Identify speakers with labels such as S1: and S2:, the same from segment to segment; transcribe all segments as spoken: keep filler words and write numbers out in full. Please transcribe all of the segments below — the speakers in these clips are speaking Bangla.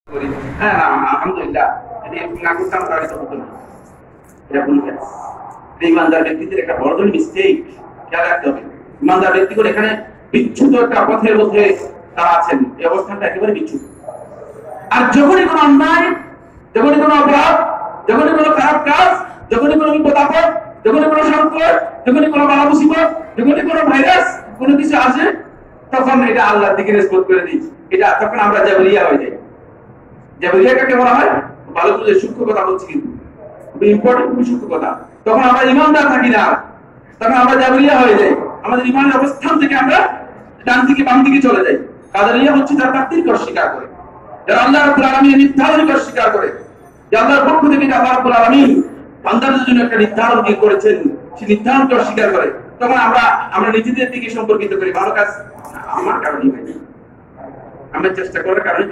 S1: হ্যাঁ আলহামদুলিল্লাহ, যদি না করতাম তাহলে তো হতো না। এটা ভুল কাজ। ইমানদার ব্যক্তিদের একটা বড় ধরনের মিস্টেক খেয়াল রাখতে হবে। ইমানদার ব্যক্তিগুলো এখানে বিচ্যুত একটা পথের মধ্যে তারা আছেন, এই অবস্থানটা একেবারে বিচ্যুত। আর যখনই কোনো অন্যায়, যখনই কোনো অপরাধ, যখনই কোনো খারাপ কাজ, যখনই কোনো বিপদ আপদ, যখনই কোনো সংকট, যখনই কোনো বালা মুসিবত, যখনই কোনো ভাইরাস কোনো কিছু আসে, তখন এটা আল্লাহর দিকে নিসবত করে দিই। এটা তখন আমরা জাবরিয়া হয়ে যাই। জাবরিয়া কাকে বলা হয়? ভালো করে সূক্ষ্ম কথা বলছি, কিন্তু খুবই ইম্পর্টেন্ট, খুবই সূক্ষ্ম কথা। তখন আমরা ইমানদার থাকি না, তখন আমরা জাবরিয়া হয়ে যাই। আমাদের ইমানের অবস্থান থেকে আমরা ডান দিকে বাম দিকে চলে যাই। কাদারিয়া হচ্ছে যারা তাকদীরকে অস্বীকার করে, যারা আল্লাহ রাব্বুল আলামিনের নির্ধারণকে অস্বীকার করে, যে আল্লাহর পক্ষ থেকে আল্লাহ রাব্বুল আলামিন বান্দাদের জন্য একটা নির্ধারণ কি করেছেন, সেই নির্ধারণকে অস্বীকার করে। তখন আমরা আমরা নিজেদের দিকে সম্পর্কিত করি, ভালো কাজ আমার কারণেই হয়নি, আমরা চেষ্টা করার কারণে।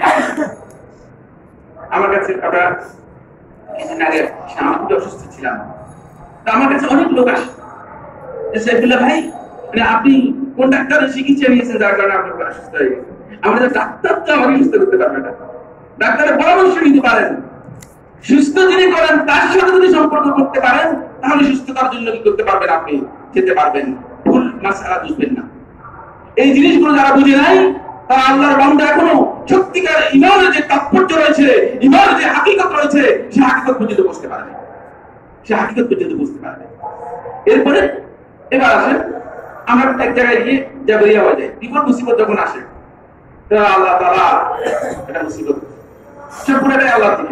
S1: আমার কাছে আমরা কিছুদিন আগে আমি খুবই অসুস্থ ছিলাম, তা আমার কাছে অনেক লোক আসে যে সাইফুল্লাহ ভাই, মানে আপনি কোন ডাক্তারের চিকিৎসা নিয়েছেন যার কারণে আপনার অসুস্থ হয়ে গেছে? আমাদের ডাক্তার তো আমাকে সুস্থ করতে পারবে না, ডাক্তারের পরামর্শ নিতে পারেন। সুস্থ যিনি করেন তার সাথে যদি সম্পর্ক করতে পারেন, তাহলে সুস্থতার জন্য কি করতে পারবেন? আপনি যেতে পারবেন। ভুল মাসআলা বুঝবেন না। এই জিনিসগুলো যারা বুঝে নাই, তারা আল্লাহর বান্দা এখনো সত্যিকার ঈমানের যে তাৎপর্য রয়েছে, ঈমানের যে হাকিকত রয়েছে, সে হাকিকত পর্যন্ত বুঝতে পারবে, সে হাকিকত পর্যন্ত বুঝতে পারবে। এরপরে এবার আসেন, আমরা এক জায়গায় গিয়ে জাবরিয়া হয়ে যাই। বিপদ মুসিবত যখন আসে, আল্লাহ তাআলা এটা মুসিবত, সে পুরোটাই আল্লাহ থেকে।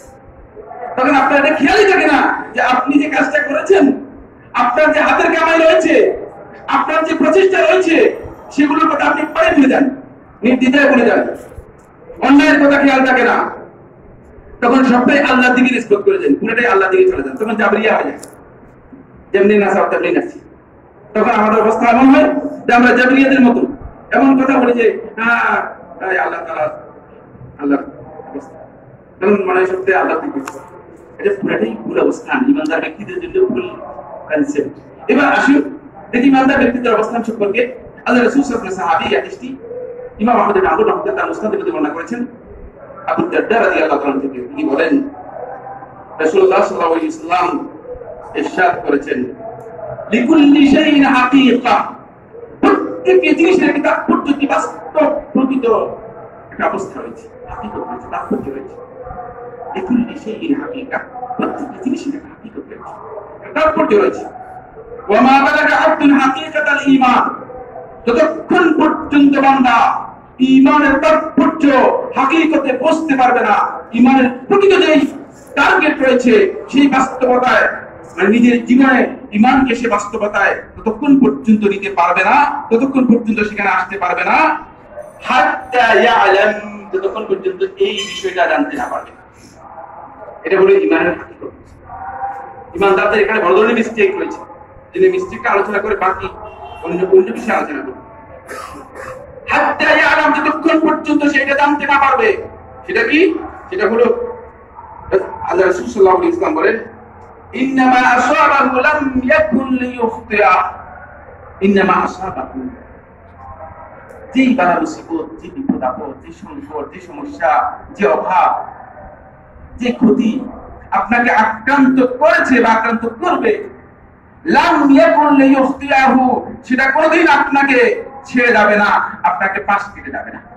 S1: তখন আপনার এটা খেয়ালই থাকে না যে আপনি যে কাজটা করেছেন, আপনার যে হাতের কামাই রয়েছে, আপনার যে প্রচেষ্টা রয়েছে, সেগুলোর কথা আপনি পরে ভুলে যান, নির্দ্বিধায় ভুলে যান, অন্যায়ের কথা খেয়াল থাকে না। তখন সবটাই আল্লাহর দিকে নিসবত করে দেন, পুরোটাই আল্লাহর দিকে চলে যান, তখন জাবরিয়া হয়ে যায়। যেমনি নাসা তেমনি নাসি। তখন আমাদের অবস্থা এমন হয় যে আমরা জাবরিয়াদের মতো এমন কথা বলি যে হ্যাঁ আল্লাহ তাআলা আল্লাহ অবস্থা, তখন মনে হয় সত্যি আল্লাহ দিকে। এটা পুরোটাই ভুল অবস্থান, ইমানদার ব্যক্তিদের জন্য ভুল কনসেপ্ট। এবার আসুন দেখি ইমানদার ব্যক্তিদের অবস্থান সম্পর্কে আল্লাহ রাসূল সাল্লাল্লাহু আলাইহি ওয়াসাল্লাম সাহাবী হাদিসটি ইমাম আহমদ ইবনে হাম্বল রাহমাতুল্লাহ তাআলা মুসনাদে বর্ণনা করেছেন। আবু দারদা রাদিয়াল্লাহু তাআলা থেকে তিনি বলেন, রাসূলুল্লাহ সাল্লাল্লাহু আলাইহি ওয়াসাল্লাম ইরশাদ করেছেন, লিকুল্লি শাইইন হাকীকা, প্রত্যেক জিনিসের একটা তাৎপর্য, কি বাস্তব প্রকৃত একটা অবস্থা রয়েছে, হাকীকত রয়েছে, তাৎপর্য রয়েছে। লিকুল্লি শাইইন হাকীকা, প্রত্যেক জিনিসের একটা হাকীকত রয়েছে, তাৎপর্য রয়েছে। ওয়া মা বালাগা আব্দুল হাকীকাতাল ঈমান, যতক্ষণ পর্যন্ত বান্দা ঈমানের তাৎপর্য হাকীকতে বুঝতে পারবে না, ঈমানের প্রকৃত যে টার্গেট রয়েছে সেই বাস্তবতায়, মানে নিজের জীবনে ঈমানকে সে বাস্তবতায় ততক্ষণ পর্যন্ত নিতে পারবে না, ততক্ষণ পর্যন্ত সেখানে আসতে পারবে না, হাত্তা ইয়ালাম, যতক্ষণ পর্যন্ত এই বিষয়টা জানতে না পারবে। এটা হলো ঈমানের হাকীকত। ঈমানদারদের এখানে বড় ধরনের মিস্টেক রয়েছে, যিনি মিস্টেকটা আলোচনা করে বাকি অন্য অন্য বিষয়ে আলোচনা করবে। হাত্তা ইয়ালাম, যতক্ষণ পর্যন্ত সেটা জানতে না পারবে। সেটা কি? সেটা হলো আল্লাহ রাসূল সাল্লাল্লাহু আলাইহি ওয়াসাল্লাম বলেন, ইন্নামা আসাবাহু লাম ইয়াকুন লিইখতিআ, ইন্নামা আসাবাহু, যেই বালা মুসিবত, যে বিপদ আপদ, যে সংকট, যে সমস্যা, যে অভাব, যে ক্ষতি আপনাকে আক্রান্ত করেছে বা আক্রান্ত করবে, লাম ইয়াকুন লিইখতিআহু, সেটা কোনোদিন আপনাকে ছেড়ে যাবে না, আপনাকে পাশ কেটে যাবে না।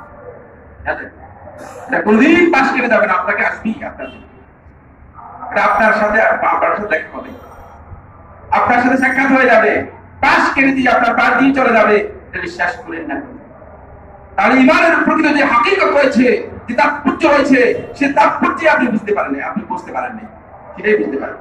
S1: এটা কোনদিন পাশ কেটে যাবে না, আপনাকে আসবেই, আপনার আপনার সাথে আপনার সাথে দেখা হবে, আপনার সাথে সাক্ষাৎ হয়ে যাবে, পাশ কেটে দিয়ে আপনার পাশ দিয়ে চলে যাবে। এটা বিশ্বাস করেন না। তাহলে ঈমানের প্রকৃত যে হাকীকত রয়েছে, যে তাৎপর্য রয়েছে, সে তাৎপর্য আপনি বুঝতে পারেন না, আপনি বুঝতে পারেন না, সেটাই বুঝতে পারেন।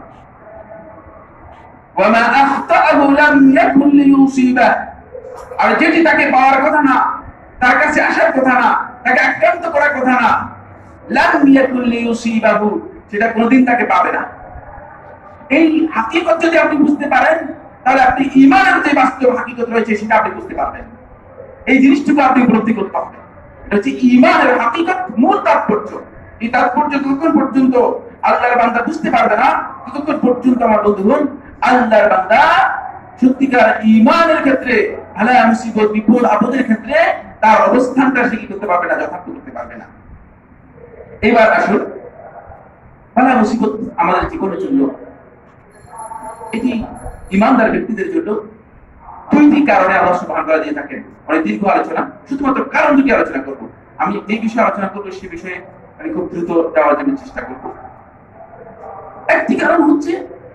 S1: ওয়া মা আখতাআহু লাম ইয়াকুন লিইউসিবা, আর যেটি তাকে পাওয়ার কথা না, তার কাছে আসার কথা না, তাকে আক্রান্ত করার কথা না, লাম ইয়াকুন লিইউসিবাহু, সেটা কোনদিন তাকে পাবে না। এই হাকীকত যদি আপনি বুঝতে পারেন, তাহলে আপনি ঈমানের যে বাস্তব হাকীকত রয়েছে সেটা আপনি বুঝতে পারবেন। এই জিনিসটুকু আপনি উপলব্ধি করতে হবে। এটা হচ্ছে ঈমানের হাকীকত, মূল তাৎপর্য। এই তাৎপর্য যতক্ষণ পর্যন্ত আল্লাহর বান্দা বুঝতে পারবে না, ততক্ষণ পর্যন্ত আমার বন্ধুগণ, আল্লাহর বান্দা সত্যিকার ঈমানের ক্ষেত্রে, ভালা মুসিবত বিপদ আপদের ক্ষেত্রে তার অবস্থানটা সে কি করতে পারবে না, যথার্থ করতে পারবে না। এইবার আসুন, বালা মুসিবত আমাদের জীবনের জন্য, এটি ইমানদার ব্যক্তিদের জন্য দুইটি কারণে আল্লাহ সুবহানাহু ওয়া তাআলা দিয়ে থাকেন। অনেক দীর্ঘ আলোচনা, শুধুমাত্র কারণ দুটি আলোচনা করব। আমি যে বিষয়ে আলোচনা করবো সে বিষয়ে আমি খুব দ্রুত যাওয়ার জন্য চেষ্টা করব। একটি কারণ হচ্ছে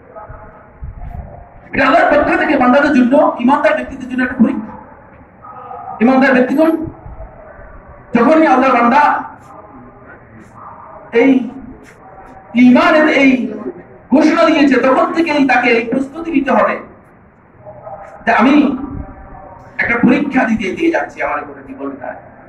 S1: এটা আল্লাহর পক্ষ থেকে বান্দাদের জন্য, ইমানদার ব্যক্তিদের জন্য একটা পরীক্ষা। ইমানদার ব্যক্তিগণ যখনই আল্লাহর বান্দা এই ঈমানের এই ঘোষণা দিয়েছে, তখন থেকেই তাকে এই প্রস্তুতি নিতে হবে যে আমি একটা পরীক্ষা দিতে দিয়ে যাচ্ছি আমার গোটা জীবনটা।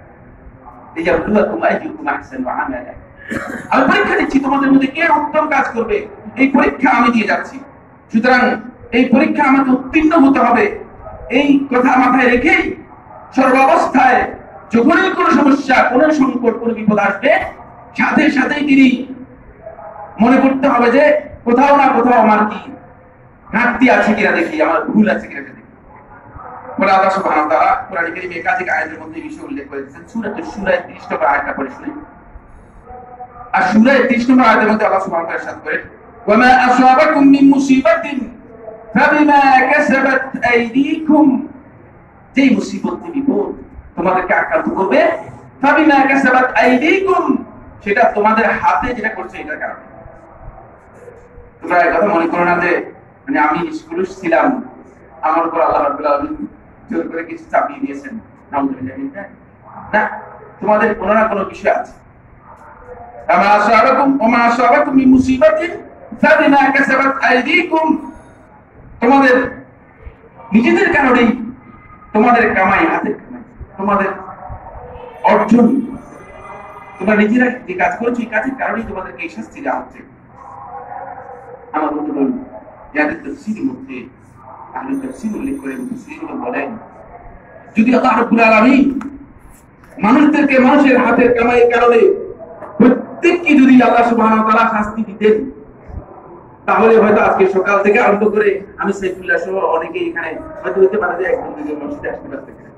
S1: আমি পরীক্ষা দিচ্ছি তোমাদের মধ্যে কে উত্তম কাজ করবে, এই পরীক্ষা আমি দিয়ে যাচ্ছি। সুতরাং এই পরীক্ষা আমাকে উত্তীর্ণ হতে হবে। এই কথা মাথায় রেখেই সর্বাবস্থায় যখনই কোনো সমস্যা, কোনো সংকট, কোনো বিপদ আসবে, সাথে সাথেই তিনি মনে করতে হবে যে কোথাও না কোথাও আমার কি ঘাটতি আছে কিনা দেখি, আমার ভুল আছে কিনা দেখি। বলে আল্লাহ সুবহানাহু ওয়া তাআলা কোরআন কারীমে একাধিক আয়াতের মধ্যে এই বিষয় উল্লেখ করেছেন। সূরা সূরা ত্রিশ নম্বর আয়াতটা পড়ে শুনি। আর সূরা ত্রিশ নম্বর আয়াতের মধ্যে আল্লাহ সুবহানাহু ওয়া তাআলা ইরশাদ করেন, ওয়া মা আসাবাকুম মিন মুসিবাতিন ফাবিমা কাসাবাত আইদিকুম, যেই মুসিবত, বিপদ তোমাদেরকে আক্রান্ত করবে, ফাবিমা কাসাবাত আইদিকুম, সেটা তোমাদের হাতে যেটা করছে এটার কারণে। তোমরা এই কথা মনে করো না যে মানে আমি স্কুলে ছিলাম, আমার উপর আল্লাহ রাব্বুল আলামিন জোর করে কিছু চাপিয়ে দিয়েছেন, নাউযুবিল্লাহ। না, তোমাদের কোনো না কোনো বিষয় আছে। আমা আসাবাকুম ওয়া মা আসাবাকুম মিন মুসিবাতিন ফাবিমা কাসাবাত আইদিকুম, তোমাদের নিজেদের কারণেই, তোমাদের কামাই, হাতের কামাই, তোমাদের অর্জন, তোমরা নিজেরা যে কাজ করছো এই কাজের কারণেই তোমাদেরকে এই শাস্তি দেওয়া হচ্ছে। আমার বন্ধুগণ, যাদের তাফসীরের মধ্যে আহলে তাফসীর উল্লেখ করেন, মুফাসসিরগণ বলেন, যদি আল্লাহ রাব্বুল আলামিন মানুষদেরকে মানুষের হাতের কামাইয়ের কারণে প্রত্যেককে যদি আল্লাহ সুবহানাহু ওয়া তাআলা শাস্তি দিতেন, তাহলে হয়তো আজকে সকাল থেকে আরম্ভ করে আমি সাইফুল্লাহ সহ অনেকে এখানে হয়তো হতে পারে যে একদম দুজন মসজিদে আসতে পারতে পারে।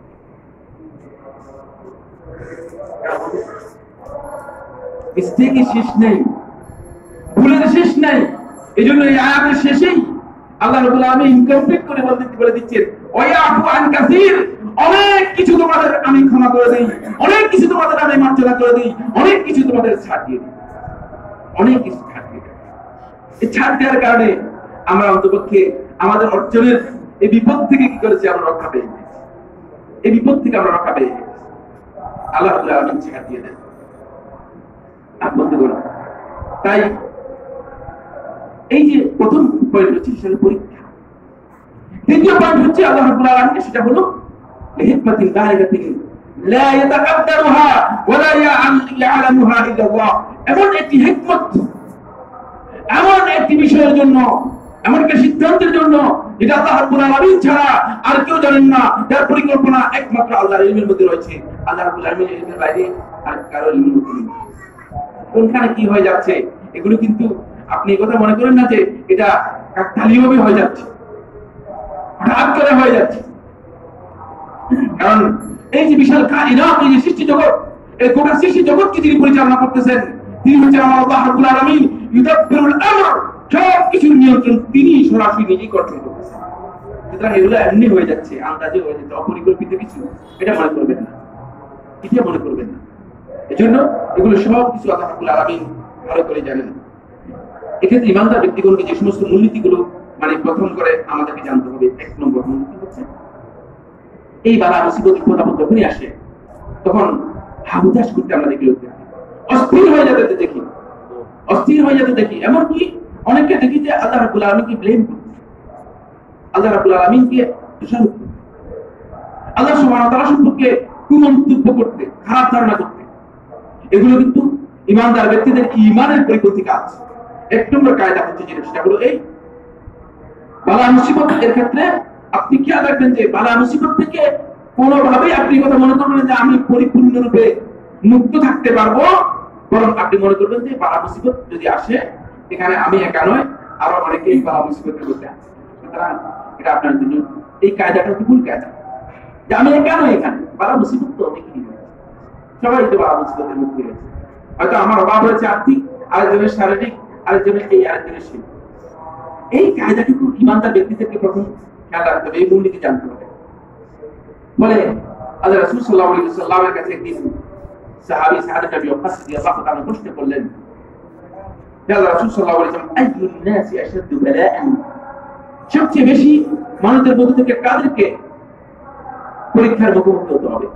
S1: মিস্টেকের শেষ নেই, ভুলের শেষ নেই। এই জন্য এই আয়াতের শেষেই আল্লাহ রাব্বুল আলামিন ইনকমপ্লিট করে বলতে বলে দিচ্ছেন, ওয়ায়াফু আন কাসীর, অনেক কিছু তোমাদের আমি ক্ষমা করে দেই, অনেক কিছু তোমাদের আমি মার্জনা করে দেই, অনেক কিছু তোমাদের ছাড় দিয়ে দিই, অনেক কিছু ছাড় দিয়ে দিই। এই ছাড় দেওয়ার কারণে আমরা অন্তপক্ষে আমাদের অর্জনের এই বিপদ থেকে কি করেছি, আমরা রক্ষা পেয়ে গেছি। এই বিপদ থেকে আমরা রক্ষা পেয়ে গেছি, আল্লাহ রাব্বুল আলামিন ছাড় দিয়ে দেন। বন্ধুগণ, তাই এই যে প্রথম পয়েন্ট হচ্ছে সেটা পরীক্ষা। দ্বিতীয় পয়েন্ট হচ্ছে আল্লাহ রাব্বুল আলামিন, সেটা হলো লিহিকমাতিন বালিগাতিন লা ইয়াতাকাদ্দারুহা ওয়া লা ইয়ালামুহা ইল্লা আল্লাহ, এমন একটি হিকমত, এমন একটি বিষয়ের জন্য, এমন একটা সিদ্ধান্তের জন্য যেটা আল্লাহ রাব্বুল আলামিন ছাড়া আর কেউ জানেন না, যার পরিকল্পনা একমাত্র আল্লাহর ইলমের মধ্যে রয়েছে। আল্লাহ রাব্বুল আলামিনের ইলমের বাইরে আর কারো ইলমের মধ্যে নেই। কোনখানে কি হয়ে যাচ্ছে এগুলো কিন্তু আপনি এই কথা মনে করেন না যে এটা কাকতালীয়ভাবে হয়ে যাচ্ছে, হঠাৎ করে হয়ে যাচ্ছে। কারণ এই যে বিশাল কায়নাত, এই যে সৃষ্টি জগৎ, এই গোটা সৃষ্টি জগৎকে যিনি পরিচালনা করতেছেন তিনি হচ্ছেন আমার আল্লাহ রাব্বুল আলামিন। ইউদাব্বিরুল আমর, সব কিছুর নিয়ন্ত্রণ তিনি সরাসরি নিজেই কন্ট্রোল করতেছেন। সুতরাং এগুলো এমনি হয়ে যাচ্ছে, আন্দাজে হয়ে যাচ্ছে, অপরিকল্পিত কিছু, এটা মনে করবেন না, এটা মনে করবেন না। এজন্য এগুলো সব কিছু আল্লাহ রাব্বুল আলামিন ভালো করে জানেন। এক্ষেত্রে ইমানদার ব্যক্তিগণকে যে সমস্ত মূলনীতিগুলো মানে প্রথম করে আমাদেরকে জানতে হবে, এক নম্বর মূলনীতি হচ্ছে এই বালা মুসিবত বিপদ আপদ যখনই আসে তখন হাহুতাশ করতে আমরা দেখি, লোকদের অস্থির হয়ে যেতে দেখি, অস্থির হয়ে যেতে দেখি। এমনকি অনেককে দেখি যে আল্লাহ রাব্বুল আলামিনকে ব্লেম করছে, আল্লাহ রাব্বুল আলামিনকে দোষারোপ করছে, আল্লাহ সুবহানাহু ওয়া তাআলা সম্পর্কে কুমন্তব্য করতে, খারাপ ধারণা করতে। এগুলো কিন্তু ইমানদার ব্যক্তিদের ইমানের পরিপন্থী কাজ। এক নম্বর কায়দা হচ্ছে যেটা, সেটা হলো এই বালা মুসিবত এর ক্ষেত্রে আপনি খেয়াল রাখবেন যে বালা মুসিবত থেকে কোনোভাবেই আপনি কথা মনে করবেন যে আমি পরিপূর্ণরূপে মুক্ত থাকতে পারবো, বরং আপনি মনে করবেন যে বালা মুসিবত যদি আসে এখানে আমি একা নয়, আরো অনেকেই বালা মুসিবতের মধ্যে আছে। সুতরাং এটা আপনার জন্য এই কায়দাটা হচ্ছে ভুল কায়দা, যে আমি একা নয়, এখানে বালা মুসিবত তো অনেকেই রয়েছে, সবাই তো বালা মুসিবতের মধ্যে রয়েছে। হয়তো আমার অভাব হয়েছে আর্থিক, আরেকজনের শারীরিক, আরেকজনের এই, আরেকজনের সেই। এই কায়দাটুকু ইমানদার ব্যক্তিদেরকে প্রথম খেয়াল রাখতে হবে, এই মূলনীতি জানতে হবে। বলে আল্লাহ রাসূল সাল্লাল্লাহু আলাইহি ওয়াসাল্লামের কাছে একদিন সাহাবী সাদ নবী ওয়াক্কাস রাদিয়াল্লাহু তাআলা প্রশ্ন করলেন, ইয়া রাসূল সাল্লাল্লাহু আলাইহি ওয়াসাল্লাম, আইয়ুন নাসি আশাদ্দু বালাআন, সবচেয়ে বেশি মানুষের মধ্য থেকে কাদেরকে পরীক্ষার মুখোমুখি হতে হবে?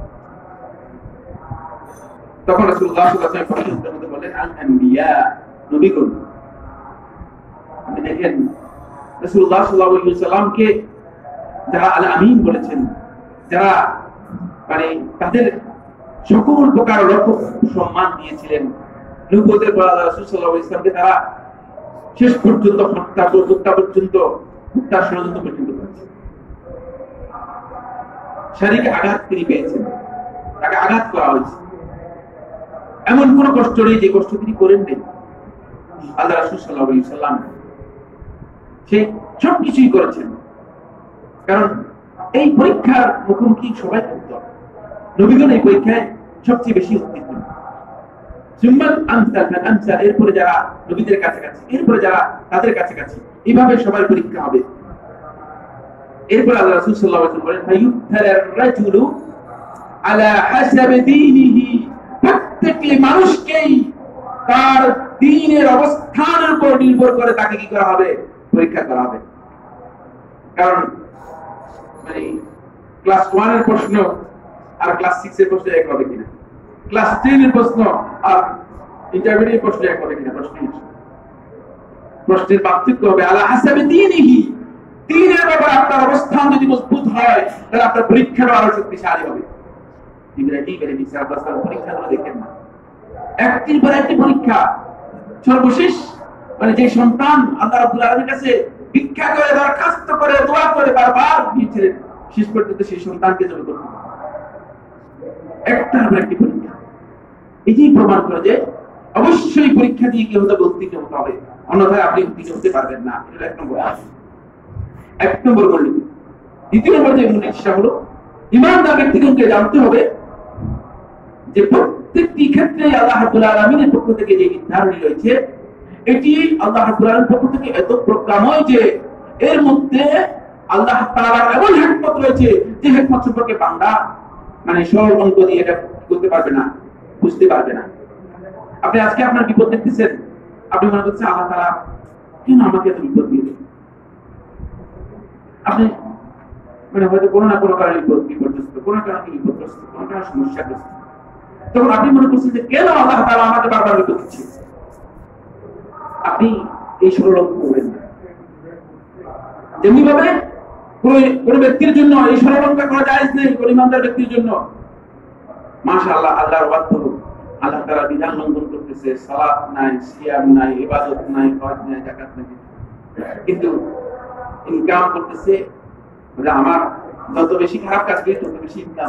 S1: তখন রাসূলুল্লাহ সাল্লাল্লাহু আলাইহি ওয়াসাল্লাম বলেন, আল আনবিয়া, নবীগণ। আপনি দেখেন রাসূলুল্লাহ সাল্লাল্লাহু আলাইহি ওয়াসাল্লামকে যারা আল আমিন বলেছেন, যারা মানে তাদের সকল প্রকার রকম সম্মান দিয়েছিলেন, নবুয়তের পর আল্লাহ রাসূল সাল্লাল্লাহু আলাইহি ওয়াসাল্লামকে তারা শেষ পর্যন্ত হত্যা হত্যা পর্যন্ত হত্যা ষড়যন্ত্র পর্যন্ত করেছে। শারীরিক আঘাত তিনি পেয়েছেন, তাকে আঘাত করা হয়েছে, এমন কোন কষ্ট নেই যে কষ্ট তিনি করেন নেই। আল্লাহ রাসূল সাল্লাল্লাহু আলাইহি ওয়াসাল্লাম সে সব কিছুই করেছেন, কারণ এই পরীক্ষার মুখোমুখি সবাই করতে হবে। নবীগণ এই পরীক্ষায় সবচেয়ে বেশি উত্তীর্ণ। সুম্মাল আমসাল ফাল আমসাল, এরপরে যারা নবীদের কাছাকাছি, এরপরে যারা তাদের কাছাকাছি, এইভাবে সবার পরীক্ষা হবে। এরপর আল্লাহ রাসূল সাল্লাল্লাহু আলাইহি ওয়াসাল্লাম বলেন, ফায়ুবতালার রাজুলু আলা হাসাবি দীনিহি, প্রত্যেকটি মানুষকেই তার দ্বীনের অবস্থানের উপর নির্ভর করে তাকে কি করা হবে? পরীক্ষা করা হবে। কারণ মানে ক্লাস ওয়ান এর প্রশ্ন আর ক্লাস সিক্স এর প্রশ্ন এক হবে কিনা, ক্লাস টেন এর প্রশ্ন আর ইন্টারমিডিয়েট প্রশ্ন এক হবে কিনা, প্রশ্ন প্রশ্নের পার্থক্য হবে। আলা হাসাবি দীনিহি, দ্বীনের ব্যাপারে আপনার অবস্থান যদি মজবুত হয় তাহলে আপনার পরীক্ষাটা আরো শক্তিশালী হবে। ইব্রাহিম আলাইহিস সালাম পরীক্ষাগুলো দেখেন না, একটির পর একটি পরীক্ষা। সর্বশেষ মানে যে সন্তান আল্লাহ রাব্বুল আলামিনের কাছে ভিক্ষা করে, দরখাস্ত করে, দোয়া করে বারবার দিয়েছিলেন, শেষ পর্যন্ত সেই সন্তানকে জন্ম করতে একটার পর একটি পরীক্ষা। এটাই প্রমাণ করে যে অবশ্যই পরীক্ষা দিয়ে কি হতে উত্তীর্ণ হতে হবে, অন্যথায় আপনি উত্তীর্ণ হতে পারবেন না। এটা এক নম্বর এক নম্বর বললেন। দ্বিতীয় নম্বর যে মূলনীতিটা হলো, ইমানদার ব্যক্তিগণকে জানতে হবে যে প্রত্যেকটি ক্ষেত্রে আল্লাহ রাব্বুল আলামিনের পক্ষ থেকে যে নির্ধারণ রয়েছে, এটি আল্লাহ রাব্বুল আলামিনের পক্ষ থেকে এত প্রজ্ঞাময় যে এর মধ্যে আল্লাহ তাআলার এমন হিকমত রয়েছে যে হিকমত সম্পর্কে বান্দা মানে সরল অঙ্ক দিয়ে এটা করতে পারবে না, বুঝতে পারবে না। আপনি আজকে আপনার বিপদ দেখতেছেন, আপনি মনে করছেন আল্লাহ তাআলা কেন আমাকে এত বিপদ দিয়ে দিলেন? আপনি মানে হয়তো কোনো না কোনো কারণে বিপর্যস্ত, কোনো কারণে বিপদগ্রস্ত, কোনো কারণে সমস্যাগ্রস্ত, তখন আপনি মনে করছেন যে কেন আল্লাহ তাআলা আমাকে বারবার বিপদ দিচ্ছে। আপনি এই সরল অঙ্ক করবেন না। যেমনি ভাবে কোন ব্যক্তির জন্য এই সরল অঙ্ক করা জায়েজ নেই, কোন ইমানদার ব্যক্তির জন্য। মাশাআল্লাহ, আল্লাহর ওয়াক্ত, আল্লাহ তাআলা বিধান লঙ্ঘন করতেছে, সালাত নাই, সিয়াম নাই, ইবাদত নাই, হজ নাই, যাকাত নাই, কিন্তু ইনকাম করতেছে। আমার যত বেশি খারাপ কাজ করি তত বেশি ইনকাম।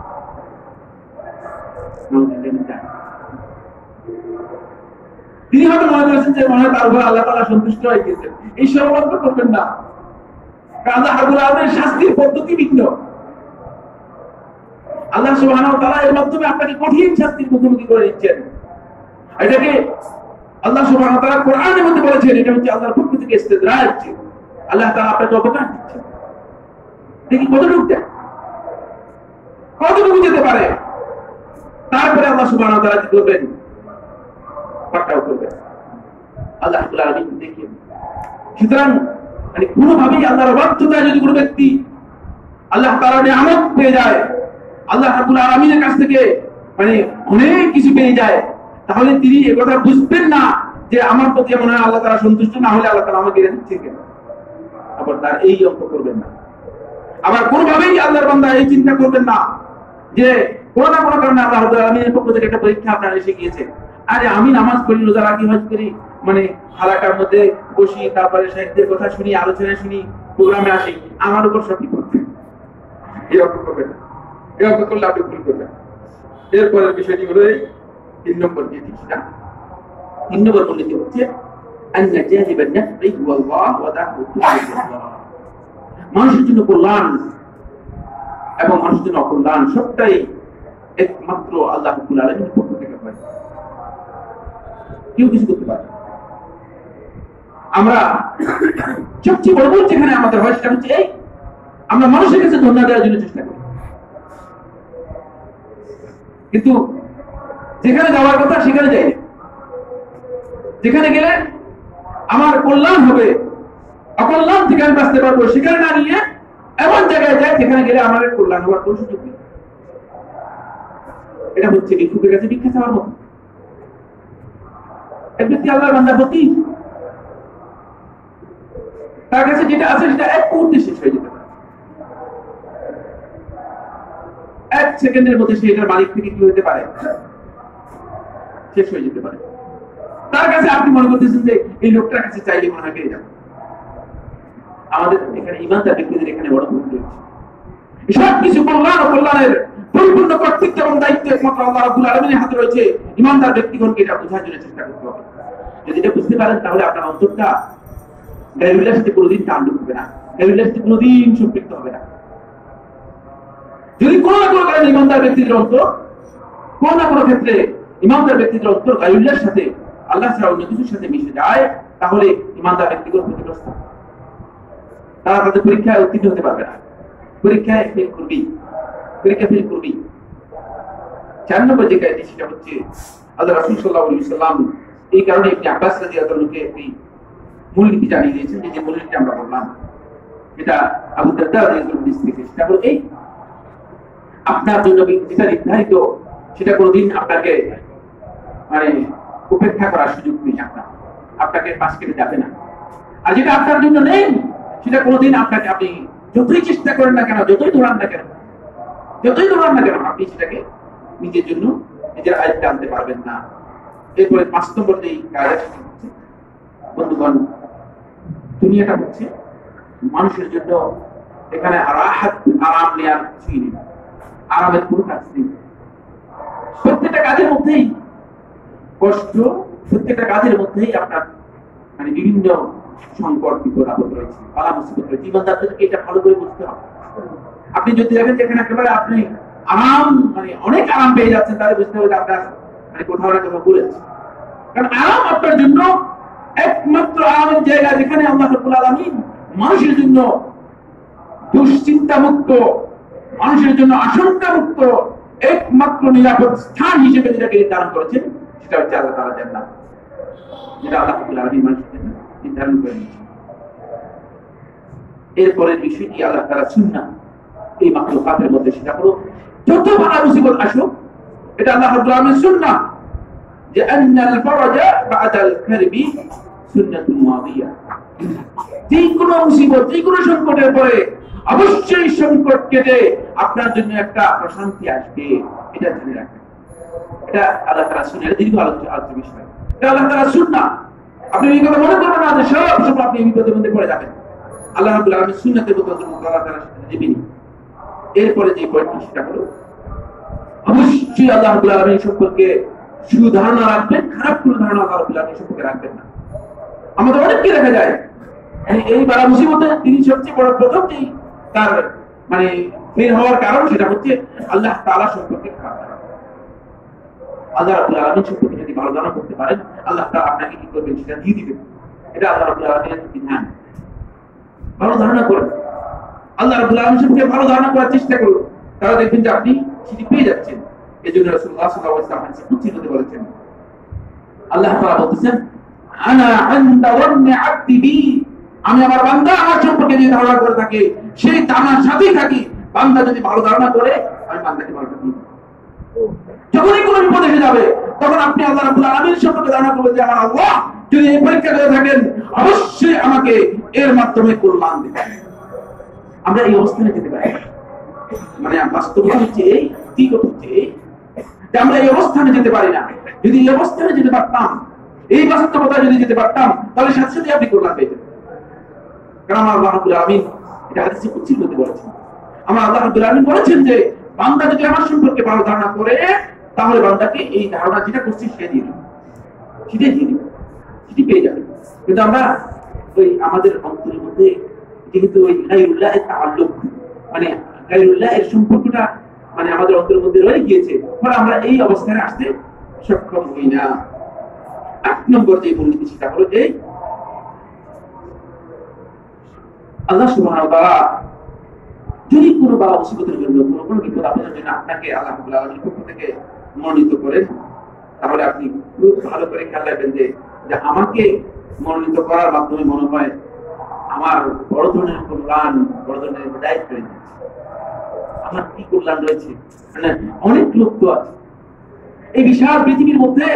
S1: তিনি হয়তো মনে করেছেন যে মনে হয় তার উপর আল্লাহ তাআলা সন্তুষ্ট হয়ে গেছেন। এই সর্বত্র করবেন না, কারণ আল্লাহ রাব্বুল আলামিনের শাস্তির পদ্ধতি ভিন্ন। আল্লাহ সুবহানাহু ওয়া তাআলা এর মাধ্যমে আপনাকে কঠিন শাস্তির মুখোমুখি করে দিচ্ছেন। এটাকে আল্লাহ সুবহানাহু ওয়া তাআলা কোরআনের মধ্যে বলেছেন, এটা হচ্ছে আল্লাহর পক্ষ থেকে ইস্তেদরাজ। আল্লাহ তাআলা আপনাকে অবকাশ দিচ্ছেন। দেখি কতটুকু দেয়, কতটুকু যেতে পারে। তারপরে আল্লাহ সুবহানাহু ওয়া তাআলা কি করবেন? পাকড়াও করবেন। আল্লাহ রাব্বুল আলামিন দেখেন। সুতরাং মানে কোনোভাবেই আল্লাহর অবাধ্যতায় যদি কোনো ব্যক্তি আল্লাহ তাআলার নিয়ামত পেয়ে যায়, আল্লাহ রাব্বুল আলামিনের কাছ থেকে মানে অনেক কিছু পেয়ে যায়, তাহলে তিনি এই কথা বুঝবেন না যে আমার প্রতি মনে হয় আল্লাহ তাআলা সন্তুষ্ট না হলে আল্লাহ তাআলা আমাকে দিচ্ছে কেন। আবার তার এই অঙ্ক করবেন না। আবার কোনোভাবেই আল্লাহর বান্দা এই চিন্তা করবেন না যে কোনো না কোনো কারণে আল্লাহ রাব্বুল আলামিনের পক্ষ থেকে একটা পরীক্ষা আপনার এসে গিয়েছে। আরে আমি নামাজ পড়ি, রোজা রাখি, হজ করি, মানে হালাকার মধ্যে বসি, তারপরে শাইখদের কথা শুনি, আলোচনা শুনি, প্রোগ্রামে আসি, আমার উপর সব কি করবে? এই অঙ্ক করবেন না। এই অঙ্ক করলে আপনি ভুল করবেন। এরপরের বিষয়টি হলো তিন নম্বর যে জিনিসটা, তিন নম্বর মূলনীতি হচ্ছে আন্না জালিবান নাফঈ ওয়াল্লাহ ওয়া দা'ওয়াতুহু ইলাল্লাহ। মানুষের জন্য কল্যাণ এবং মানুষের জন্য অকল্যাণ সবটাই একমাত্র আল্লাহ রাব্বুল আলামিনের পক্ষ থেকে হয়। কেউ কিছু করতে পারে। আমরা সবচেয়ে বড় ভুল যেখানে আমাদের হয় সেটা হচ্ছে এই, আমরা মানুষের কাছে ধন্যবাদ দেওয়ার জন্য চেষ্টা করি, কিন্তু যেখানে যাওয়ার কথা সেখানে যাই না। যেখানে গেলে আমার কল্যাণ হবে, অকল্যাণ থেকে আমি বাঁচতে পারবো, সেখানে না নিয়ে এমন জায়গায় যায় যেখানে গেলে আমার কল্যাণ হওয়ার কোনো সুযোগ নেই। এটা হচ্ছে ভিক্ষুকের কাছে ভিক্ষা চাওয়ার মতো। এক ব্যক্তি আল্লাহর বান্দা প্রতি তার কাছে যেটা আছে সেটা এক মুহূর্তে শেষ হয়ে যেতে পারে, এক সেকেন্ডের মধ্যে সে এটার মালিক থেকে কি হতে পারে, শেষ হয়ে যেতে পারে। তার কাছে আপনি মনে করতেছেন যে এই লোকটার কাছে চাইলে মনে হয় পেয়ে যাবে। আমাদের এখানে ইমানদার ব্যক্তিদের এখানে বড় ভুল রয়েছে। সব কিছু কল্যাণ ও কল্যাণের পরিপূর্ণ কর্তৃত্ব এবং দায়িত্ব একমাত্র আল্লাহ রাব্বুল আলামিনের হাতে রয়েছে। ইমানদার ব্যক্তিগণকে এটা বোঝার জন্য চেষ্টা করতে হবে। যদি এটা বুঝতে পারেন তাহলে আপনার অন্তরটা গায়রুল্লাহর সাথে কোনোদিন তাল্লুক হবে না, গায়রুল্লাহর সাথে কোনোদিন সম্পৃক্ত হবে না। যদি কোনো না কোনো কারণে ইমানদার ব্যক্তিদের অন্তর কোনো না কোনো ক্ষেত্রে ইমানদার ব্যক্তিদের অন্তর গায়রুল্লাহর সাথে, আল্লাহ ছাড়া অন্য কিছুর সাথে মিশে যায়, তাহলে ইমানদার ব্যক্তিগণ ক্ষতিগ্রস্ত। তারা তাদের পরীক্ষায় উত্তীর্ণ হতে পারবে না, পরীক্ষায় ফেল করবি, পরীক্ষা ফেল করবি। চার নম্বর যে কাহিনী সেটা হচ্ছে আল্লাহ রাসূল সাল্লাল্লাহু আলাইহি ওয়াসাল্লাম এই কারণে ইবনে আব্বাস রাদিয়াল্লাহু আনহুকে একটি মূলনীতি জানিয়ে দিয়েছেন, যে মূলনীতি আমরা বললাম এটা আবু দারদা রাদিয়াল্লাহু আনহু থেকে, সেটা হলো এই, আপনার জন্য যেটা নির্ধারিত সেটা কোনোদিন আপনাকে মানে উপেক্ষা করার সুযোগ নেই, আপনার আপনাকে পাশ কেটে যাবে না। আর যেটা আপনার জন্য নেই সেটা কোনোদিন আপনাকে, আপনি যতই চেষ্টা করেন না কেন, যতই দৌড়ান না কেন, যতই দৌড়ান না কেন, আপনি সেটাকে নিজের জন্য নিজের আয়ত্তে আনতে পারবেন না। এরপরে পাঁচ নম্বর যেই কাজ হচ্ছে, বন্ধুগণ, দুনিয়াটা হচ্ছে মানুষের জন্য, এখানে রাহাত আরাম নেওয়ার কিছুই নেই, আরামের কোনো কাজ নেই। প্রত্যেকটা কাজের মধ্যেই কষ্ট, প্রত্যেকটা কাজের মধ্যেই আপনার মানে বিভিন্ন সংকট বিপদ আপদ রয়েছে, বালা মুসিবত রয়েছে। ইমানদারদেরকে এটা ভালো করে বুঝতে হবে। আপনি যদি দেখেন যেখানে একেবারে আপনি আরাম মানে অনেক আরাম পেয়ে যাচ্ছেন, তাহলে বুঝতে হবে আপনার মানে কোথাও না কোথাও বলেছে। কারণ আরাম আপনার জন্য একমাত্র আরামের জায়গা যেখানে আল্লাহ রাব্বুল আলামিন মানুষের জন্য দুশ্চিন্তা মুক্ত, মানুষের জন্য আশঙ্কা মুক্ত একমাত্র নিরাপদ স্থান হিসেবে যেটাকে নির্ধারণ করেছেন সেটা হচ্ছে আল্লাহ তাআলার জান্নাত, যেটা আল্লাহ রাব্বুল আলামিন মানুষের জন্য নির্ধারণ করে নিয়েছেন। এরপরের বিষয়টি আল্লাহ তাআলার সুন্নাহ এই মাখলুকাতের মধ্যে, সেটা হলো যত বালা মুসিবত আসুক এটা আল্লাহ রাব্বুল আলামিনের সুন্নাহ, যে আন্নাল ফারাজা বা'দাল কারবি সুন্নাতুল মাদিয়া। যে কোনো মুসিবত, যে কোনো সংকটের পরে অবশ্যই সংকট কেটে আপনার জন্য একটা প্রশান্তি আসবে, এটা জেনে রাখবেন। এটা আল্লাহ তাআলার সুন্নাহ, দীর্ঘ আলোচনা আলোচ্য বিষয়, এটা আল্লাহ তাআলার সুন্নাহ। আপনি এই কথা মনে করবেন না যে সব সময় আপনি এই বিপদের মধ্যে পড়ে যাবেন। আল্লাহ রাব্বুল আলামিন সুন্নাতের মধ্যে আল্লাহ তাআলা দিবেন। এরপরে যে পয়েন্টটি সেটা হলো অবশ্যই আল্লাহ রাব্বুল আলামিন সম্পর্কে সুধারণা রাখবেন, খারাপ কোনো ধারণা আল্লাহ রাব্বুল আলামিন সম্পর্কে রাখবেন না। আমাদের অনেককে দেখা যায় এই বালা মুসিবতে তিনি সবচেয়ে বড় প্রথম যেই তার মানে বের হওয়ার কারণ সেটা হচ্ছে আল্লাহ তাআলা সম্পর্কে খারাপ ধারণা। আল্লাহ রাব্বুল আলামিন সম্পর্কে যদি ভালো ধারণা করতে পারেন, আল্লাহ তাআলা আপনাকে কি করবেন সেটা দিয়ে দিবেন। এটা আল্লাহ রাব্বুল আলামিনের বিধান। ভালো ধারণা করেন, আল্লাহ রাব্বুল আলামিন সম্পর্কে ভালো ধারণা করার চেষ্টা করুন, তাহলে দেখবেন যে আপনি সেটি পেয়ে যাচ্ছেন। এই জন্য রাসূলুল্লাহ সাল্লাল্লাহু আলাইহি ওয়াসাল্লাম কুদসি হতে বলেছেন, আল্লাহ তাআলা বলতেছেন আনা ইনদা ওয়ান্নি আবদি বি, আমি আমার বান্দা আমার সম্পর্কে যে ধারণা করে থাকে সেই ধারণার সাথেই থাকি। বান্দা যদি ভালো ধারণা করে আমি বান্দাকে ভালো থাকি। যখনই কোনো বিপদ এসে যাবে তখন আপনি আল্লাহ রাব্বুল আলামিন সম্পর্কে ধারণা করবেন যে আমার আল্লাহ যদি এই পরীক্ষা করে থাকেন অবশ্যই আমাকে এর মাধ্যমে কল্যাণ দিবেন। আমরা এই অবস্থানে যেতে পারি, মানে বাস্তবতা হচ্ছে এই, ঠিক হচ্ছে এই যে আমরা এই অবস্থানে যেতে পারি না। যদি এই অবস্থানে যেতে পারতাম, এই বাস্তবতা যদি যেতে পারতাম, তাহলে সাথে সাথে আপনি কল্যাণ পেতেন। কারণ আমার আল্লাহ রাব্বুল আলামিন এটা হাদিসে কুদসি বলতে বলেছেন, আমার আল্লাহ রাব্বুল আলামিন বলেছেন যে বান্দা যদি আমার সম্পর্কে ভালো ধারণা করে তাহলে বান্দাকে এই ধারণা যেটা করছি সেটা দিয়ে দিন, সেটাই দিয়ে দিন, সেটি পেয়ে যাবে। কিন্তু আমরা ওই আমাদের অন্তরের মধ্যে যেহেতু ওই গায়রুল্লাহের তাআল্লুক মানে গায়রুল্লাহের সম্পর্কটা মানে আমাদের অন্তরের মধ্যে রয়ে গিয়েছে, ফলে আমরা এই অবস্থায় আসতে সক্ষম হই না। নম্বর যে মূলনীতি সেটা হলো এই আল্লাহ সুবহানাহু ওয়া তাআলা যদি কোনো বাবা মুসিবতের জন্য কোনো কোনো বিপদ আপনার জন্য আপনাকে আল্লাহ রাব্বুল আলামিনের পক্ষ থেকে মনোনীত করেন, তাহলে আপনি খুব ভালো করে খেয়াল রাখবেন যে আমাকে মনোনীত করার মাধ্যমে মনে হয় আমার বড় ধরনের কল্যাণ, বড় ধরনের হিদায়াত করে দিচ্ছে। আমার কি কল্যাণ রয়েছে, মানে অনেক লোক তো আছে এই বিশাল পৃথিবীর মধ্যে,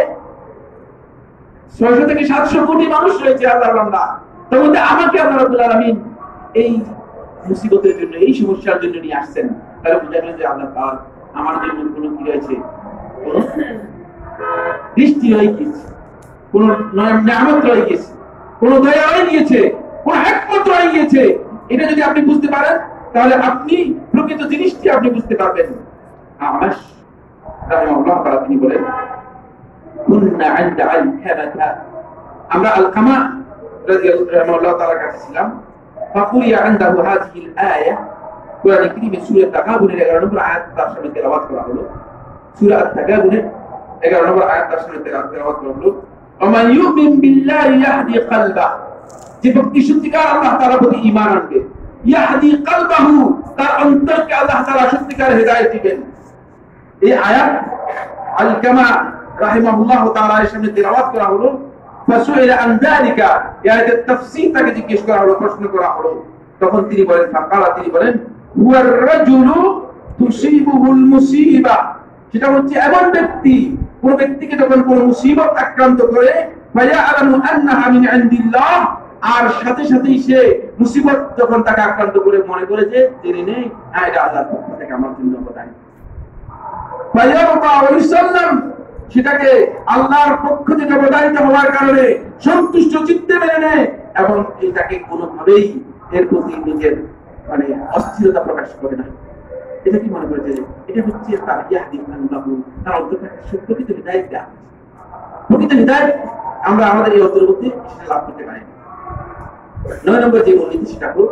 S1: ছয়শো থেকে সাতশো কোটি মানুষ রয়েছে আল্লাহর বান্দা, তার মধ্যে আমাকে আল্লাহ রাব্বুল আলামিন এই মুসিবতের জন্য, এই সমস্যার জন্য নিয়ে আসছেন। তাহলে বুঝা গেল যে আল্লাহ তাআলা আমার জন্য কোনো কি রয়েছে, কোন দৃষ্টি রয়ে গিয়েছে, কোন নিয়ামত রয়ে গিয়েছে, কোন দয়া রয়ে গিয়েছে, কোন হিকমত রয়ে গিয়েছে। এটা যদি আপনি বুঝতে পারেন তাহলে আপনি প্রকৃত জিনিসটি আপনি বুঝতে পারবেন। আমাশ রাহিমাহুল্লাহ তাআলা তিনি বলেন কুননা ইনদা আল-কামা, আমরা আল-কামা রাহিমাহুল্লাহ তাআলার কাছে ছিলাম। ফাকুরিয়া ইনদাহু হাযিহিল আয়া, কোরআন কারীমের সূরা তাগাবুনের এগারো নম্বর আয়াত তার সামনে তেলাওয়াত করা হলো। সূরা তাগাবুনের এগারো নম্বর আয়াত তার সামনে তেলাওয়াত করা হলো। ওমান ইউমিন বিল্লাহি ইয়াহদি কলবাহু, যে ব্যক্তি সত্যিকার আল্লাহ তাআলার প্রতি ঈমান আনবে, ইয়াহদি কলবাহু, তার অন্তরকে আল্লাহ তাআলা সত্যিকার হিদায়াত দিবেন। এই আয়াত আল-কামা রাহিমাহুল্লাহ তাআলা এর সামনে তেলাওয়াত করা হলো। ফাসুইলা আন যালিকা, এই আয়াতের তাফসীর তাকে জিজ্ঞেস করা হলো, প্রশ্ন করা হলো। তখন তিনি বলেন, ফাকালা, তিনি বলেন হুয়ার রাজুলু তুসিবুহুল মুসিবা, সেটা হচ্ছে এমন ব্যক্তি, কোন ব্যক্তিকে যখন কোন মুসিবত আক্রান্ত করে, ফায়ালামু আন্নাহা মিন ইনদিল্লাহ, আর সাথে সাথেই সে মুসিবত যখন তাকে আক্রান্ত করে মনে করে যে জেনে নেই হ্যাঁ এটা আল্লাহর পক্ষ থেকে আমার জন্য অবদান, ফায়ারবা ওয়া ইসাল্লাম, সেটাকে আল্লাহর পক্ষ থেকে অবদানিত হওয়ার কারণে সন্তুষ্ট চিত্তে মেনে নেয় এবং এটাকে কোনোভাবেই এর প্রতি নিজের মানে অস্থিরতা প্রকাশ করে না। এটা কি মনে করে যে এটা হচ্ছে তার ইয়াহদি আল্লাহু, তার অন্তরে প্রকৃত হিদায়াত দেয়া। প্রকৃত হিদায়াত আমরা আমাদের এই অন্তরের মধ্যে সেটা লাভ করতে পারি। নয় নম্বর যে মূলনীতি সেটা হলো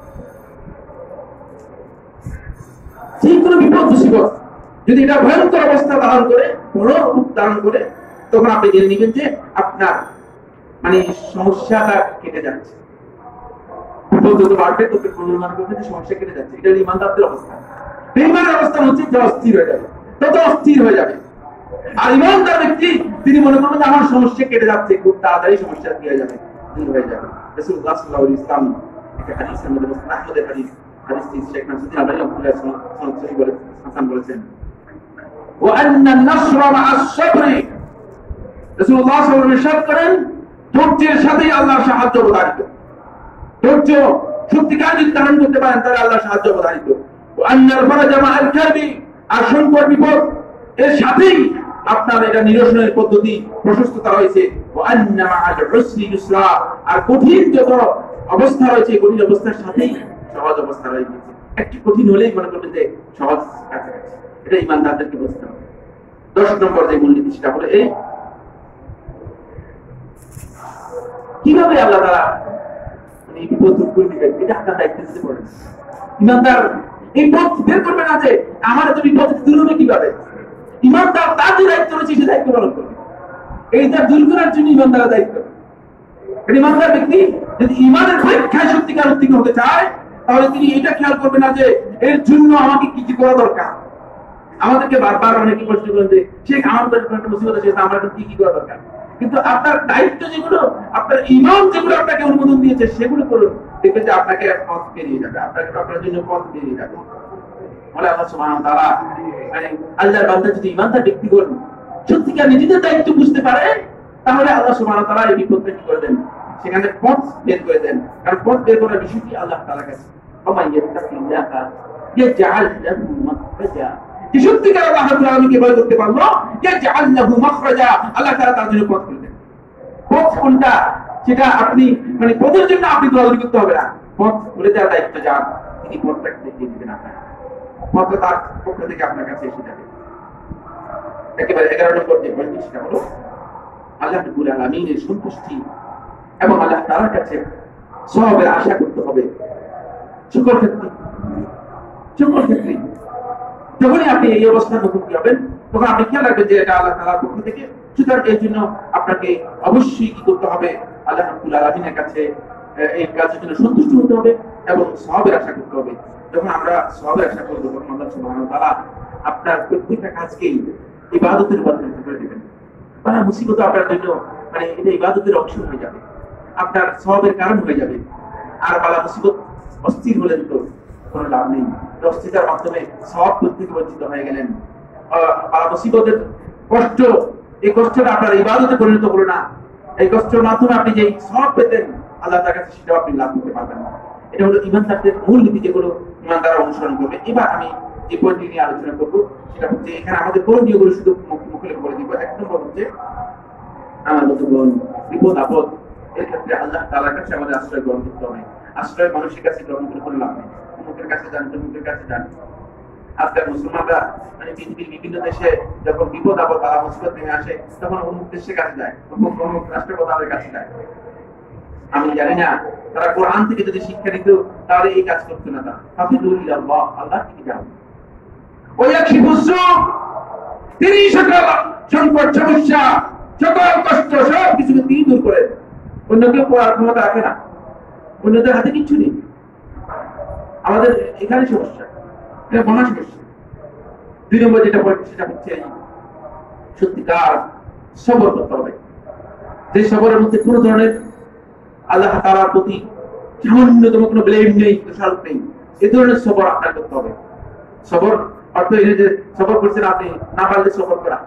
S1: যে কোনো বিপদ মুসিবত যদি এটা ভয়ঙ্কর অবস্থা ধারণ করে, বড় রূপ ধারণ করে, তখন আপনি জেনে নেবেন যে আপনার মানে সমস্যাটা কেটে যাচ্ছে। যত বাড়বে তত অনুমান করবে যে সমস্যা কেটে যাচ্ছে। এটা ঈমানদারদের অবস্থা। বেঈমানের অবস্থা হচ্ছে যে অস্থির হয়ে যাবে, তত অস্থির হয়ে যাবে। আর ঈমানদার ব্যক্তি তিনি মনে করবেন যে আমার সমস্যা কেটে যাচ্ছে, খুব তাড়াতাড়ি সমস্যা কি হয়ে যাবে, দূর হয়ে যাবে। রাসূলুল্লাহ সাল্লাল্লাহু আলাইহি ওয়াসাল্লাম একটা হাদিসের মধ্যে মুসনাদের হাদিস, হাদিসটি শেখ নাসিরুদ্দিন আলবানী রাহমাতুল্লাহ আলাইহি বলে হাসান বলেছেন, ওয়া আন্না আন-নাসরা মা'আস সাবরি, রাসূলুল্লাহ সাল্লাল্লাহু আলাইহি ওয়াসাল্লাম ইরশাদ করেন ধৈর্যের সাথেই আল্লাহর সাহায্য প্রদানিত। ধৈর্য সত্যিকার যদি ধারণ করতে পারেন তাহলে আল্লাহর সাহায্য প্রদানিত। ওয়া আন্নাল ফারাজা মা'আল কারবি, আর সংকট বিপদ এর সাথেই আপনার এটা নিরসনের পদ্ধতি প্রশস্ততা রয়েছে। ওয়া আন্না মা'আল উসরি ইউসরা, আর কঠিন যত অবস্থা রয়েছে কঠিন অবস্থার সাথেই সহজ অবস্থা রয়েছে। একটু কঠিন হলেই মনে করবেন যে সহজ কাছাকাছি। এটা ঈমানদারদেরকে বুঝতে হবে। দশ নম্বর যে মূলনীতি সেটা হলো এই কিভাবে আল্লাহ তাআলা এই বিপদ দূর করে দিবেন, এটা আপনার দায়িত্ব নিতে পারেন। ঈমানদার এই পথ বের করবে না যে আমার তো বিপদ দূর হবে কিভাবে। ঈমানদার তার যে দায়িত্ব রয়েছে সে দায়িত্ব পালন করবে। এইটা দূর করার জন্য ঈমানদারের দায়িত্ব। ঈমানদার ব্যক্তি যদি ঈমানের পরীক্ষায় সত্যিকার উত্তীর্ণ হতে চায় তাহলে তিনি এটা খেয়াল করবে না যে এর জন্য আমাকে কি কি করা দরকার। আমাদেরকে বারবার অনেকে প্রশ্ন করেন যে শেখ আমার একটা মুসিবত আছে, আমার কি কি করা দরকার। কিন্তু আপনার দায়িত্ব যেগুলো, আপনার ঈমান যেগুলো আপনাকে অনুমোদন দিয়েছে সেগুলো করুন, দেখবেন যে আপনাকে পথ পেরিয়ে যাবে, আপনাকে আপনার জন্য পথ পেরিয়ে যাবে। বলে আল্লাহ সুবহানাহু ওয়া তাআলা মানে আল্লাহর বান্দা যদি ঈমানদার ব্যক্তিগণ সত্যিকার নিজেদের দায়িত্ব বুঝতে পারে তাহলে আল্লাহ সুবহানাহু ওয়া তাআলা এই বিপদটা কি করে দেন, সেখানে পথ বের করে দেন। কারণ পথ বের করার বিষয়টি আল্লাহ তাআলার কাছে। ওয়া ইয়াত্তাকিল্লাহা ইয়াজআল লাহু মাখরাজা, যে সত্যিকার আল্লাহ রাব্বুল আলামিনকে ভয় করতে পারলো, ইয়াজআল লাহু মাখরাজা, আল্লাহ তাআলা তার জন্য পথ করে দেন। পথ কোনটা সেটা আপনি মানে পথের জন্য আপনি দৌড়াদৌড়ি করতে হবে না, পথ বলে দেওয়ার দায়িত্ব যার, তিনি পথটাকে দেখিয়ে দিবেন আপনাকে। পথ তার পক্ষ থেকে আপনার কাছে এসে যাবে। একেবারে এগারো নম্বর যে পয়েন্ট সেটা হলো আল্লাহ রাব্বুল আলামিনের সন্তুষ্টি এবং আল্লাহ তাআলার কাছে সওয়াবের আশা করতে হবে। সকল ক্ষেত্রে সকল ক্ষেত্রে যখনই আপনি এই অবস্থার মুখোমুখি হবেন তখন আপনি খেয়াল রাখবেন যে এটা আল্লাহ তাআলার পক্ষ থেকে সুতরাং এই জন্য আপনাকে অবশ্যই কি করতে হবে, আল্লাহ রাব্বুল আলামিনের কাছে এই কাজের জন্য সন্তুষ্ট হতে হবে এবং সওয়াবের আশা করতে হবে। যখন আমরা সওয়াবের আশা করব তখন আল্লাহ সুবহানাহু ওয়া তাআলা আপনার প্রত্যেকটা কাজকেই ইবাদতের পরিণত করে দিবেন। বালা মুসিবত আপনার জন্য মানে এটা ইবাদতের অংশ হয়ে যাবে, আপনার সওয়াবের কারণ হয়ে যাবে। আর বালা মুসিবত অস্থির হলেন তো কোনো লাভ নেই, অস্থিরতার মাধ্যমে সওয়াব থেকে বঞ্চিত হয়ে গেলেন। বালা মুসিবতের কষ্ট, এই কষ্টটা আপনার ইবাদতে পরিণত হলো না, এই কষ্টের মাধ্যমে আপনি যে সওয়াব পেতেন আল্লাহ তাআলার কাছে সেটা আপনি লাভ করতে পারবেন না। এটা হলো ইমানদারদের মূল নীতি, যেগুলো ইমানদাররা অনুসরণ করবে। এবার আমি যে পয়েন্টটি নিয়ে আলোচনা করবো সেটা হচ্ছে, এখানে আমাদের করণীয়গুলো শুধু মুখে বলে দিব। এক নম্বর হচ্ছে আমার বন্ধুগণ, বিপদ আপদ এর ক্ষেত্রে আল্লাহ তাআলার কাছে আমাদের আশ্রয় গ্রহণ করতে হবে। আশ্রয় মানুষের কাছে গ্রহণ করে কোনো লাভ নেই। মুখের কাছে যান, মুখের কাছে যান। আজকাল মুসলমানরা মানে পৃথিবীর বিভিন্ন দেশে যখন বিপদ আপদ বালা মুসিবত নেমে আসে তখন অমুক দেশের কাছে যায়, অমুক অমুক রাষ্ট্রপ্রধানের কাছে যায়। আমি জানি না তারা কোরআন থেকে যদি শিক্ষা নিত তাহলে এই কাজ করতো না। তারা হাফিজুল ইলাল্লাহ, আল্লাহ থেকে যাও। ওই এক শিবুসু তিনি সকল সংকট সমস্যা সকল কষ্ট সব কিছুকে তিনি দূর করেন। অন্য কেউ করার ক্ষমতা রাখে না, অন্যদের হাতে কিচ্ছু নেই। আমাদের এখানে সমস্যা, এটা মহা সমস্যা। দুই নম্বর যেটা বলছে সেটা হচ্ছে সত্যিকার সবর করতে হবে। যে সবরের মধ্যে কোনো ধরনের আল্লাহ তাআলার প্রতি সামান্যতম কোনো ব্লেম নেই, দোষারোপ নেই, এই ধরনের সবর আপনার করতে হবে। সবর অর্থ এই যে সবর করছেন আপনি, না পারলে সবর করা,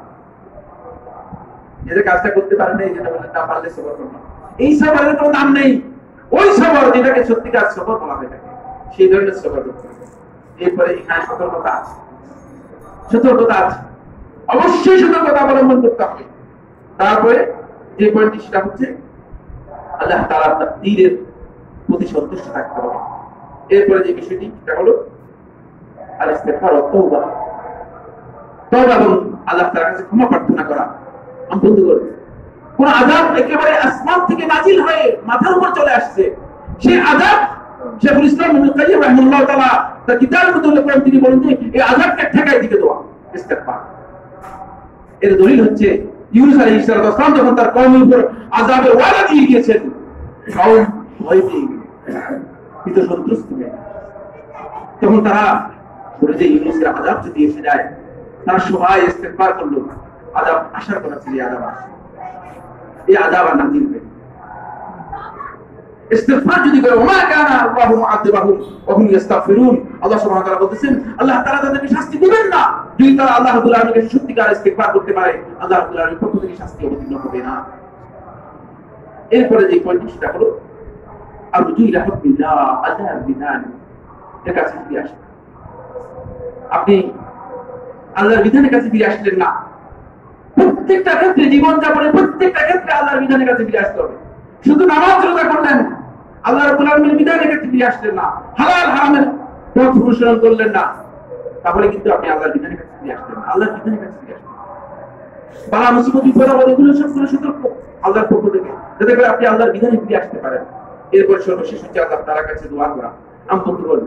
S1: যে কাজটা করতে পারেন না, যেটা বললেন না পারলে সবর করা, এই সবরের কোনো দাম নেই। ওই সবর যেটাকে সত্যিকার সবর বলা হয়ে থাকে, সেই ধরনের সবর করতে হবে। এরপরে এখানে সতর্কতা আছে, সতর্কতা আছে, অবশ্যই সতর্কতা অবলম্বন করতে হবে। তারপরে যে পয়েন্টটি সেটা হচ্ছে আল্লাহ তাআলার তাকদীরের প্রতি সন্তুষ্ট থাকতে হবে। এরপরে যে বিষয়টি সেটা হলো আল ইস্তিগফার ওয়া তাওবা, তওবা এবং আল্লাহ তাআলার কাছে ক্ষমা প্রার্থনা করা। আমি বলতে করব কোন আযাব একেবারে আসমান থেকে নাজিল হয়ে মাথার উপর চলে আসছে, সেই আযাব শেখুল ইসলাম ইবনে কাইয়্যিম রাহিমাহুল্লাহ তাআলা তার কিতাবের মধ্যে উল্লেখ করেন। তিনি বলেন যে এই আযাবকে ঠেকাই দিতে দেওয়া ইস্তিগফার। এর দলিল হচ্ছে ইউনূস আলাইহিস সালাম যখন তার কওমের উপর আযাবের ওয়াদা দিয়ে গিয়েছেন, কওম ভয় পেয়ে গেল, ভীত সন্ত্রস্ত হয়ে, তখন তারা বলে যে ইউনূসের আযাব যদি এসে যায়, তারা সবাই ইস্তিগফার করলো। আযাব আসার কথা ছিল, আযাব আসে, এই আযাব আর নাযিল হবে। ইস্তিগফার যদি করে ওমা কানা আল্লাহু মুআযিবাহুম ওয়া হুম ইস্তাগফিরুন, আল্লাহ সুবহানাহু ওয়া তাআলা বলেছেন আল্লাহ তাআলা তাদেরকে শাস্তি দিবেন না যদি তারা আল্লাহ রাব্বুল আলামিনের সত্যিকার ইস্তিগফার করতে পারে। আল্লাহ রাব্বুল আলামিনের পক্ষ থেকে শাস্তি অবতীর্ণ হবে না। এরপরে যে পয়েন্ট সেটা হলো আরজু ইলা হুকমিল্লাহ, আল্লাহর বিধান এর কাছে ফিরে আসেন। আপনি আল্লাহর বিধানের কাছে ফিরে আসলেন না, প্রত্যেকটা ক্ষেত্রে জীবন যাপনের প্রত্যেকটা ক্ষেত্রে আল্লাহর বিধানের কাছে ফিরে আসতে হবে। শুধু নামাজ রোজা করলেন, আল্লাহ রাব্বুল আলামিনের বিধানের কাছে ফিরে আসলেন না, হালাল হারামের পথ অনুসরণ করলেন না, তাহলে কিন্তু আপনি আল্লাহর বিধানের কাছে ফিরে আসলেন না। আল্লাহর বিধানের কাছে ফিরে আসলেন। বালা মুসিবত বিপদ আপদ এগুলো সবগুলো সতর্ক আল্লাহর পক্ষ থেকে, যাতে করে আপনি আল্লাহর বিধানে ফিরে আসতে পারেন। এরপর সর্বশেষ হচ্ছে আল্লাহ তাআলার কাছে দোয়া করা। আমি বলতে বলবো,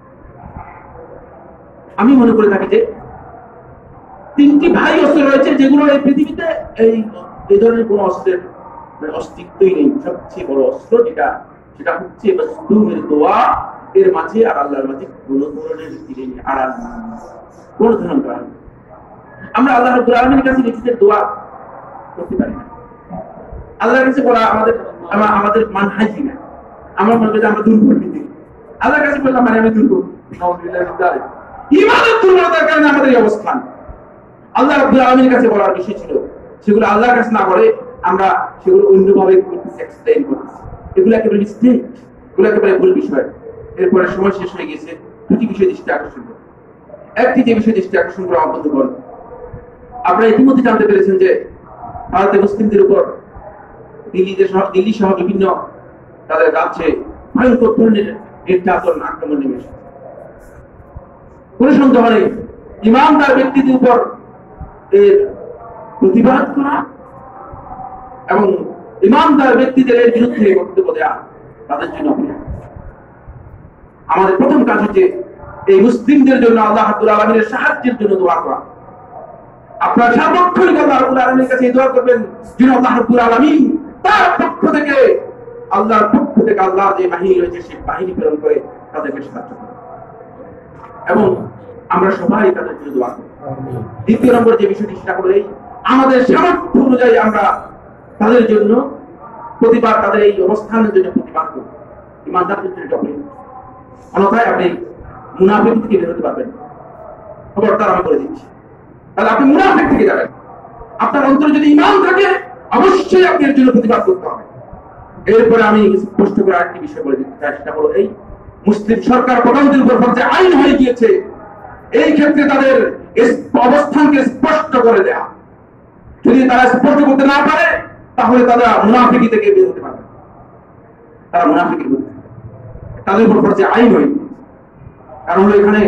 S1: আমি মনে করে থাকি যে তিনটি ভাই অস্ত্র রয়েছে যেগুলো এই পৃথিবীতে এই এই ধরনের কোন অস্ত্রের অস্তিত্বই নেই। সবচেয়ে বড় অস্ত্র যেটা সেটা হচ্ছে মাসদুমের দোয়া, এর মাঝে আর আল্লাহর মাঝে কোন ধরনের আড়াল কোন ধরনের আড়াল। আমরা আল্লাহ রাব্বুল আলামিনের কাছে নিজেদের দোয়া করতে পারি না, আল্লাহর কাছে বলা আমাদের আমাদের মানহাজি না। আমরা মনে করি আমরা দুর্বল ব্যক্তি, আল্লাহর কাছে বললাম মানে আমি দুর্বল। ইমানের দুর্বলতার কারণে আমাদের এই অবস্থান। আল্লাহ রাব্বুল আলামিনের কাছে বলার বিষয় ছিল, সেগুলো আল্লাহর কাছে না বলে আমরা সেগুলো অন্যভাবে এক্সপ্লেইন করতেছি। এগুলো একেবারে মিস্টেক, এগুলো একেবারে ভুল বিষয়। এরপরে সময় শেষ হয়ে গেছে, দুটি বিষয় দৃষ্টি আকর্ষণ করব। একটি যে বিষয় দৃষ্টি আকর্ষণ করা আমার বন্ধুগণ, আপনারা ইতিমধ্যে জানতে পেরেছেন যে ভারতের মুসলিমদের উপর দিল্লিতে দিল্লি সহ বিভিন্ন তাদের রাজ্যে ভয়ঙ্কর ধরনের নির্যাতন আক্রমণ নেমে এসেছে। কোন সন্দেহ নেই, ইমানদার ব্যক্তিদের উপর এর প্রতিবাদ করা এবং ইমানদার ব্যক্তিদের এর বিরুদ্ধে বক্তব্য দেওয়া তাদের জন্য আমাদের প্রথম কাজ হচ্ছে এই মুসলিমদের জন্য আল্লাহ রাব্বুল আলামিনের সাহায্যের জন্য দোয়া করা। আপনার সার্বক্ষণিক আল্লাহ রাব্বুল আলামিনের কাছে দোয়া করবেন যেন আল্লাহ রাব্বুল আলামিন তার পক্ষ থেকে আল্লাহর পক্ষ থেকে আল্লাহর যে বাহিনী রয়েছে সেই বাহিনী প্রেরণ করে তাদেরকে সাহায্য করেন এবং আমরা সবাই তাদের জন্য দোয়া করি। দ্বিতীয় নম্বর যে বিষয়টি সেটা হলো এই, আমাদের সামর্থ্য অনুযায়ী আমরা তাদের জন্য প্রতিবাদ, তাদের এই অবস্থানের জন্য প্রতিবাদ করব। ইমানদারদের জন্য আপনি অন্যথায় আপনি মুনাফিক থেকে বের হতে পারবেন। খবরদার আমি করে দিচ্ছি, তাহলে আপনি মুনাফিক থেকে যাবেন। আপনার অন্তরে যদি ঈমান থাকে অবশ্যই আপনি এর জন্য প্রতিবাদ করতে হবে। এরপরে আমি স্পষ্ট করে আরেকটি বিষয় বলে দিতে চাই, সেটা হলো এই, মুসলিম সরকার প্রধানদের উপর যে আইন হয়ে গিয়েছে এই ক্ষেত্রে তাদের অবস্থানকে স্পষ্ট করে দেয়া। যদি তারা স্পষ্ট করতে না পারে তাহলে তারা মুনাফিকি থেকে বের হতে পারবে, তারা মুনাফিকি করতে তাদের উপর যে আইন হয়ে গিয়েছে। কারণ হলো এখানে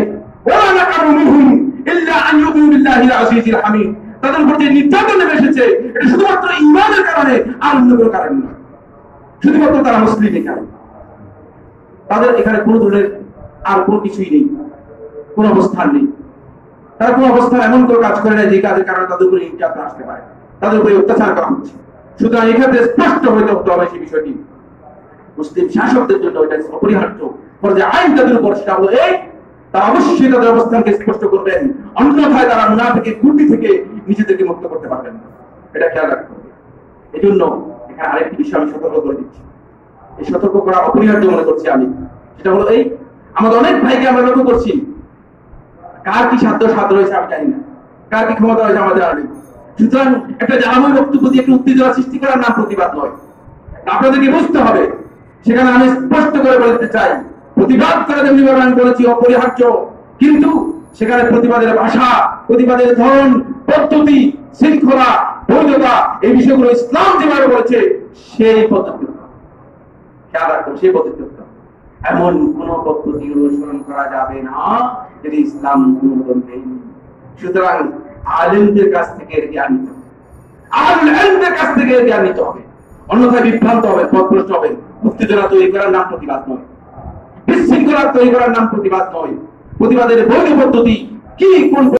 S1: তাদের উপর যে নির্যাতন নেমে এসেছে এটা শুধুমাত্র ঈমানের কারণে, আর অন্য কোনো কারণ নয়, শুধুমাত্র তারা মুসলিমের কারণে। তাদের এখানে কোনো ধরনের আর কোনো কিছুই নেই, কোন অবস্থান নেই। তারা কোন অবস্থান এমন কোনো কাজ করে না যে কাজের কারণে তাদের উপরে নির্যাতন আসতে পারে, তাদের উপরে অত্যাচার করা হচ্ছে। সুতরাং এক্ষেত্রে স্পষ্ট হইতে হতে হবে সেই বিষয়টি। মুসলিম শাসকদের জন্য এটা অপরিহার্য যে আইন তাদের উপর, সেটা হলো এই, তারা অবশ্যই তাদের অবস্থানকে স্পষ্ট করবেন, অন্যথায় তারা মুনাফিকের গুটি থেকে নিজেদেরকে মুক্ত করতে পারবেন না। এটা খেয়াল রাখতে হবে। এই জন্য এখানে আরেকটি বিষয় আমি সতর্ক করে দিচ্ছি, এই সতর্ক করা অপরিহার্য মনে করছি আমি। সেটা হলো এই, আমাদের অনেক ভাইকে আমরা লক্ষ্য করছি, কার কি সাধ্য সাধ্য রয়েছে আমি জানি না, কার কি ক্ষমতা রয়েছে আমাদের জানি। সুতরাং একটা জানাময় বক্তব্য দিয়ে একটু উত্তেজনা সৃষ্টি করার নাম প্রতিবাদ নয়। আপনাদেরকে বুঝতে হবে, সেখানে আমি স্পষ্ট করে বলতে চাই, প্রতিবাদ করা যেমনি আমি বলেছি অপরিহার্য, কিন্তু সেখানে প্রতিবাদের ভাষা, প্রতিবাদের ধরন, পদ্ধতি, শৃঙ্খলা, বৈধতা, এই বিষয়গুলো ইসলাম যেভাবে বলেছে সেই পদ্ধতি খেয়াল রাখবো, সেই পদ্ধতি এমন কোন পদ্ধতি অনুসরণ করা যাবে না যদি ইসলাম অনুমোদন দেয়নি। সুতরাং আলেমদের কাছ থেকে জ্ঞান নিতে হবে, আলেমদের কাছ থেকে জ্ঞান নিতে হবে, অন্যথায় বিভ্রান্ত হবে, পথভ্রষ্ট হবে। উত্তেজনা তৈরি করার নাম প্রতিবাদ নয়, বিশৃঙ্খলা তৈরি করার নাম প্রতিবাদ নয়। প্রতিবাদের বৈধ পদ্ধতি কি, কোন